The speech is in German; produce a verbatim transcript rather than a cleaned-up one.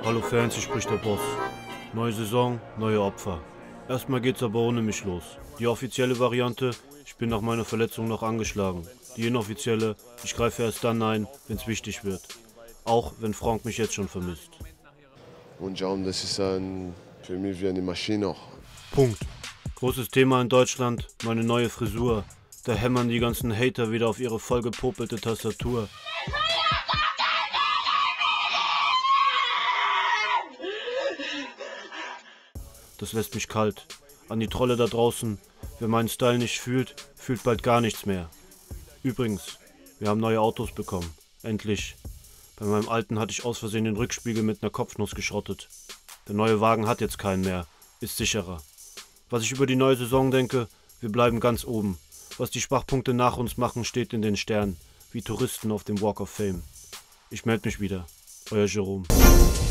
Hallo Fans, hier spricht der Boss. Neue Saison, neue Opfer. Erstmal geht's aber ohne mich los. Die offizielle Variante, ich bin nach meiner Verletzung noch angeschlagen. Die inoffizielle, ich greife erst dann ein, wenn's wichtig wird. Auch wenn Frank mich jetzt schon vermisst. Und John, das ist ein, für mich wie eine Maschine. Punkt. Großes Thema in Deutschland, meine neue Frisur. Da hämmern die ganzen Hater wieder auf ihre vollgepopelte Tastatur. Das lässt mich kalt. An die Trolle da draußen, wer meinen Style nicht fühlt, fühlt bald gar nichts mehr. Übrigens, wir haben neue Autos bekommen. Endlich. Bei meinem alten hatte ich aus Versehen den Rückspiegel mit einer Kopfnuss geschrottet. Der neue Wagen hat jetzt keinen mehr, ist sicherer. Was ich über die neue Saison denke, wir bleiben ganz oben. Was die Schwachpunkte nach uns machen, steht in den Sternen, wie Touristen auf dem Walk of Fame. Ich melde mich wieder. Euer Jerome.